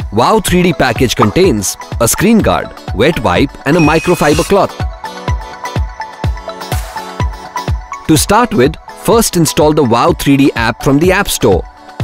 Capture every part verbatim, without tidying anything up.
WOW three D package contains a screen guard, wet wipe and a microfiber cloth. To start with, first install the WOW three D app from the App Store.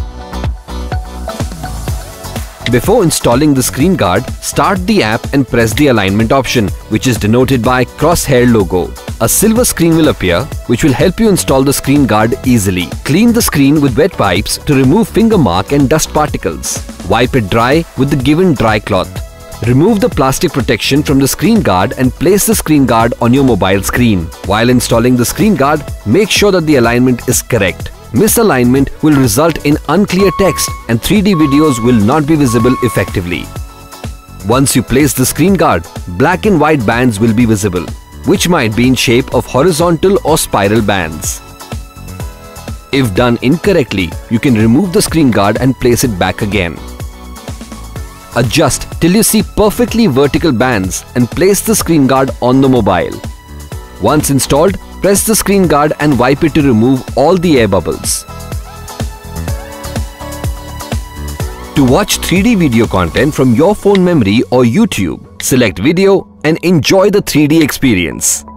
Before installing the screen guard, start the app and press the alignment option, which is denoted by crosshair logo. A silver screen will appear, which will help you install the screen guard easily. Clean the screen with wet wipes to remove finger mark and dust particles. Wipe it dry with the given dry cloth. Remove the plastic protection from the screen guard and place the screen guard on your mobile screen. While installing the screen guard, make sure that the alignment is correct. Misalignment will result in unclear text and three D videos will not be visible effectively. Once you place the screen guard, black and white bands will be visible, which might be in shape of horizontal or spiral bands. If done incorrectly, you can remove the screen guard and place it back again. Adjust till you see perfectly vertical bands and place the screen guard on the mobile. Once installed, press the screen guard and wipe it to remove all the air bubbles. To watch three D video content from your phone memory or YouTube, select video and enjoy the three D experience.